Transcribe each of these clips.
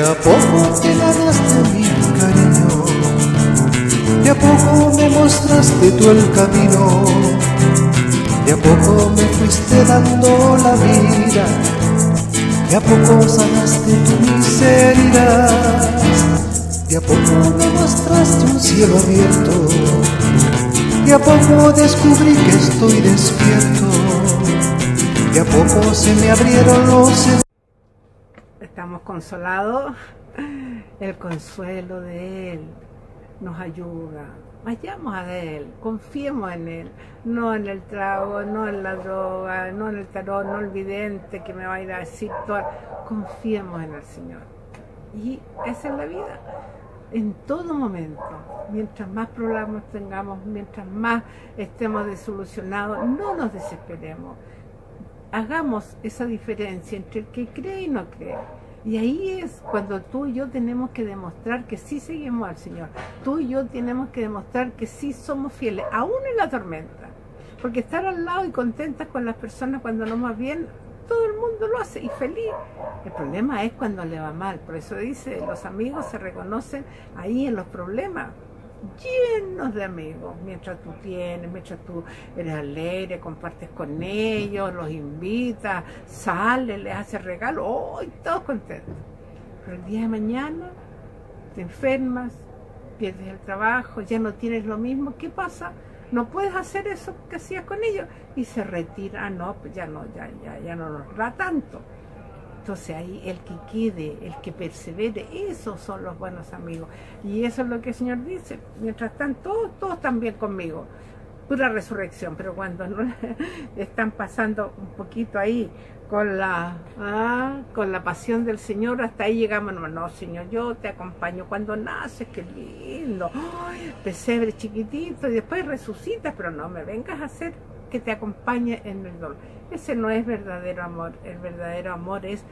a poco te ganaste mi cariño, de a poco me mostraste tú el camino, de a poco me fuiste dando la vida, de a poco sanaste tu miseria, de a poco me mostraste un cielo abierto, de a poco descubrí que estoy despierto, de a poco se me abrieron los... Estamos consolados, el consuelo de Él nos ayuda. Vayamos a Él, confiemos en Él, no en el trago, no en la droga, no en el tarot, no en el vidente que me va a ir a decir todo. Confiemos en el Señor. Y esa es la vida. En todo momento, mientras más problemas tengamos, mientras más estemos desilusionados, no nos desesperemos. Hagamos esa diferencia entre el que cree y no cree. Y ahí es cuando tú y yo tenemos que demostrar que sí seguimos al Señor. Tú y yo tenemos que demostrar que sí somos fieles, aún en la tormenta. Porque estar al lado y contentas con las personas cuando nos va bien, todo el mundo lo hace y feliz. El problema es cuando le va mal. Por eso dice, los amigos se reconocen ahí en los problemas. Llenos de amigos, mientras tú tienes, mientras tú eres alegre, compartes con ellos, los invitas, sales, les haces regalos, ¡oh! Todos contentos. Pero el día de mañana te enfermas, pierdes el trabajo, ya no tienes lo mismo, ¿qué pasa? No puedes hacer eso que hacías con ellos y se retira, no, pues ya no nos da tanto. Entonces ahí el que quede, el que persevere, esos son los buenos amigos. Y eso es lo que el Señor dice. Mientras están todos están bien conmigo. Pura resurrección. Pero cuando no están pasando un poquito ahí con la pasión del Señor, hasta ahí llegamos. No, Señor, yo te acompaño. Cuando naces, qué lindo. ¡Ay! Pesebre chiquitito y después resucitas, pero no me vengas a hacer que te acompañe en el dolor. Ese no es verdadero amor. El verdadero amor es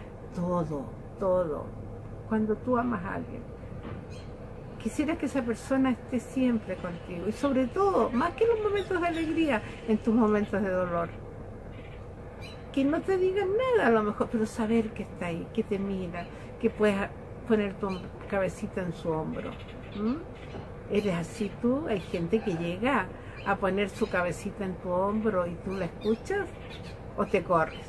todo. Cuando tú amas a alguien, quisieras que esa persona esté siempre contigo. Y sobre todo, más que en los momentos de alegría, en tus momentos de dolor. Que no te digan nada a lo mejor, pero saber que está ahí, que te mira, que puedes poner tu cabecita en su hombro. ¿Eres así tú? Hay gente que llega a poner su cabecita en tu hombro y tú la escuchas o te corres.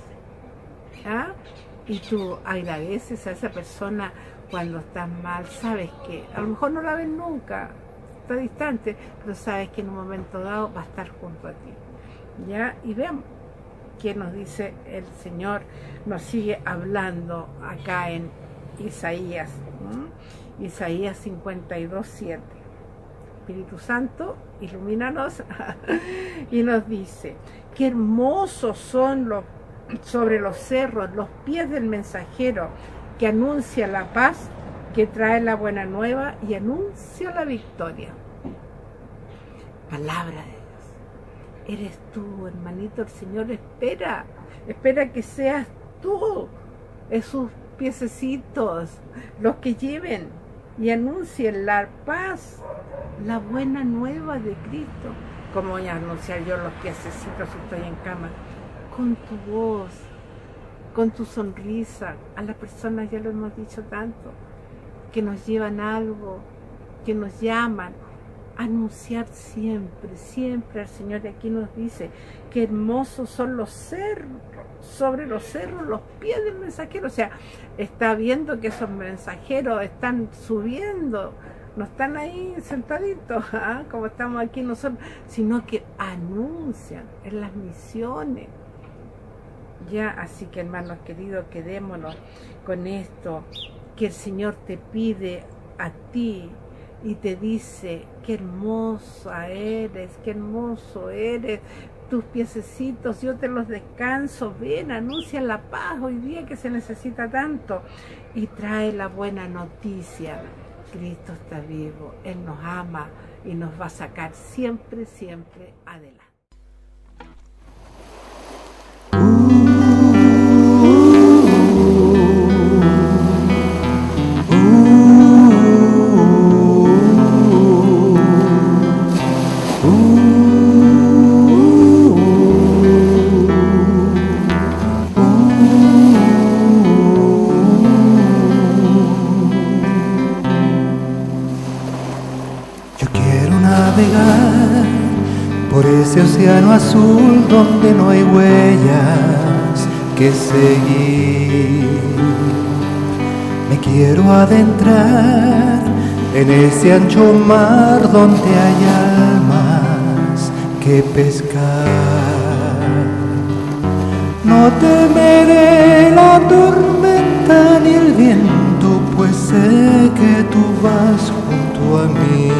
Y tú agradeces a esa persona cuando estás mal, sabes que a lo mejor no la ves nunca, está distante, pero sabes que en un momento dado va a estar junto a ti. ¿Ya? Y veamos qué nos dice el Señor, nos sigue hablando acá en Isaías, Isaías 52:7. Espíritu Santo, ilumínanos. Y nos dice, qué hermosos son sobre los cerros los pies del mensajero que anuncia la paz, que trae la buena nueva y anuncia la victoria. Palabra de Dios. Eres tú, hermanito, el Señor espera que seas tú, esos piececitos, los que lleven y anuncien la paz, la buena nueva de Cristo. Como voy a anunciar yo los piececitos si estoy en cama? Con tu voz, con tu sonrisa. A las personas ya lo hemos dicho tanto, que nos llevan algo, que nos llaman. Anunciar siempre al Señor. Y aquí nos dice que hermosos son los cerros, sobre los cerros los pies del mensajero. O sea, está viendo que esos mensajeros están subiendo, no están ahí sentaditos, como estamos aquí nosotros, sino que anuncian en las misiones. Ya, así que hermanos queridos, quedémonos con esto, que el Señor te pide a ti y te dice, qué hermosa eres, qué hermoso eres, tus piececitos, yo te los descanso, ven, anuncia la paz hoy día que se necesita tanto, y trae la buena noticia. Cristo está vivo, Él nos ama y nos va a sacar siempre adelante. navegar por ese océano azul donde no hay huellas que seguir. Me quiero adentrar en ese ancho mar donde hay almas que pescar. No temeré la tormenta ni el viento, pues sé que tú vas junto a mí.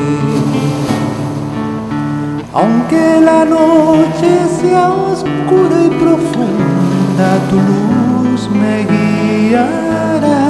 Aunque la noche sea oscura y profunda, tu luz me guiará.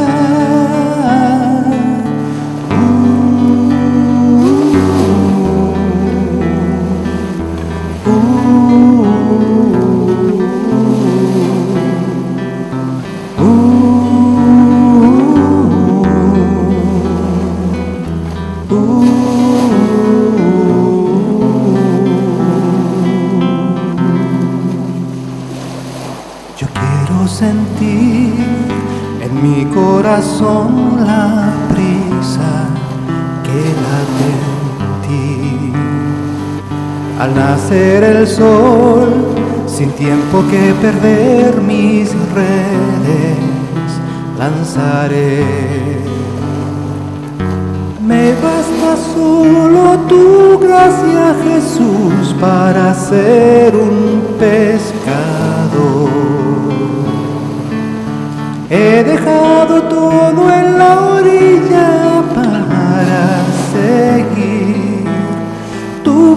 Yo quiero sentir en mi corazón la prisa que late en ti. Al nacer el sol, sin tiempo que perder, mis redes lanzaré. Me basta solo tu gracia, Jesús, para ser un pescador. He dejado todo en la orilla para seguir tu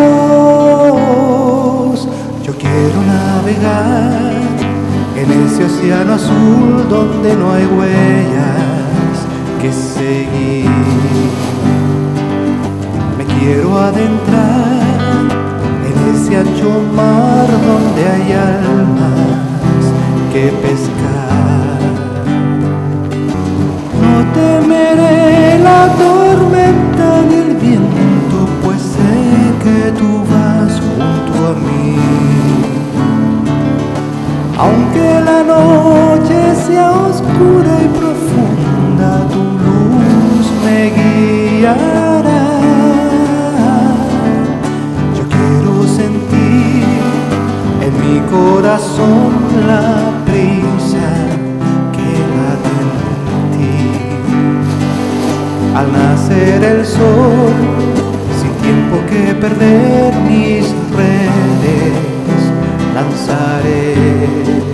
voz. Yo quiero navegar en ese océano azul donde no hay huellas que seguir. Me quiero adentrar en ese ancho mar donde hay almas que pescar. No temeré la tormenta ni el viento, pues sé que tú vas junto a mí. Aunque la noche sea oscura y profunda, tu luz me guiará. Yo quiero sentir en mi corazón la prisa que late en ti. Al nacer el sol, sin tiempo que perder, mis redes lanzaré.